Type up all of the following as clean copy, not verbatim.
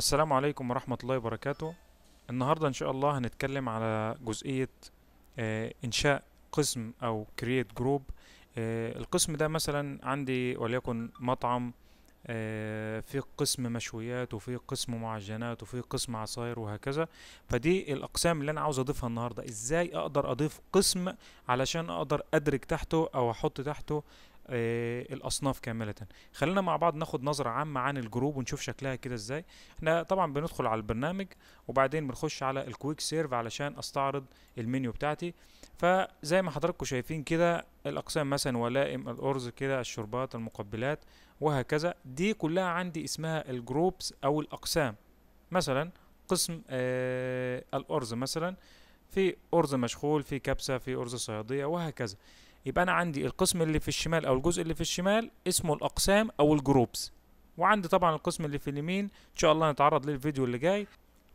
السلام عليكم ورحمة الله وبركاته. النهاردة إن شاء الله هنتكلم على جزئية إنشاء قسم أو Create Group. القسم ده مثلا عندي وليكن مطعم، في قسم مشويات وفي قسم معجنات وفي قسم عصاير وهكذا. فدي الأقسام اللي أنا عاوز أضيفها النهاردة. إزاي أقدر أضيف قسم علشان أقدر أدرج تحته أو أحط تحته الأصناف كاملة. خلينا مع بعض ناخد نظرة عامة عن الجروب ونشوف شكلها كده إزاي. احنا طبعا بندخل على البرنامج وبعدين بنخش على الكويك سيرف علشان أستعرض المنيو بتاعتي. فزي ما حضراتكم شايفين كده الأقسام مثلا ولائم الأرز كده الشربات المقبلات وهكذا، دي كلها عندي اسمها الجروبس او الاقسام. مثلا قسم الارز، مثلا في ارز مشغول، في كبسه، في ارز صياديه وهكذا. يبقى انا عندي القسم اللي في الشمال او الجزء اللي في الشمال اسمه الاقسام او الجروبس، وعندي طبعا القسم اللي في اليمين ان شاء الله نتعرض ليه الفيديو اللي جاي.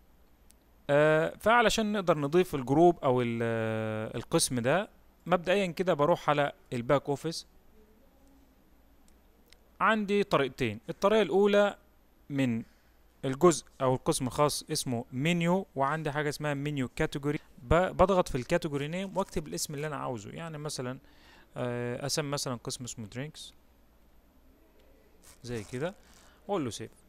فعلشان نقدر نضيف الجروب او القسم ده، مبدئيا كده بروح على الباك اوفيس. عندي طريقتين. الطريقة الأولى من الجزء أو القسم الخاص اسمه منيو، وعندي حاجة اسمها منيو كاتيجوري. بضغط في الكاتيجوري نيم واكتب الاسم اللي أنا عاوزه. يعني مثلا أسمي مثلا قسم اسمه درينكس زي كده، وأقول له سيف.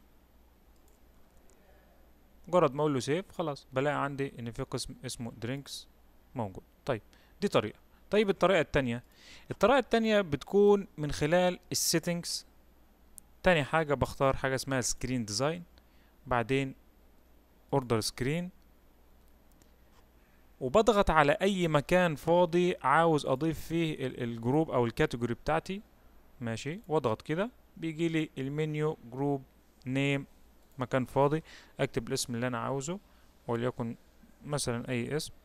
مجرد ما أقول له سيف خلاص بلاقي عندي إن في قسم اسمه درينكس موجود. طيب دي طريقة. طيب الطريقة التانية بتكون من خلال السيتنجز. تاني حاجة بختار حاجة اسمها سكرين ديزاين، بعدين اوردر سكرين، وبضغط على اي مكان فاضي عاوز اضيف فيه الجروب او الكاتيجوري بتاعتي. ماشي، واضغط كده بيجي لي المنيو جروب نيم، مكان فاضي اكتب الاسم اللي انا عاوزه، وليكن مثلا اي اسم.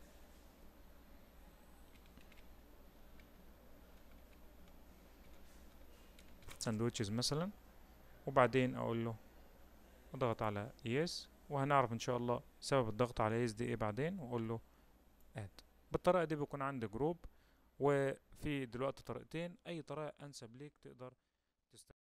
ساندويتشز مثلا، وبعدين اقول له اضغط على يس، وهنعرف ان شاء الله سبب الضغط على يس دي ايه بعدين، واقول له اد. بالطريقه دي بيكون عندي جروب. وفي دلوقتي طريقتين، اي طريقه انسب ليك تقدر تستخدم.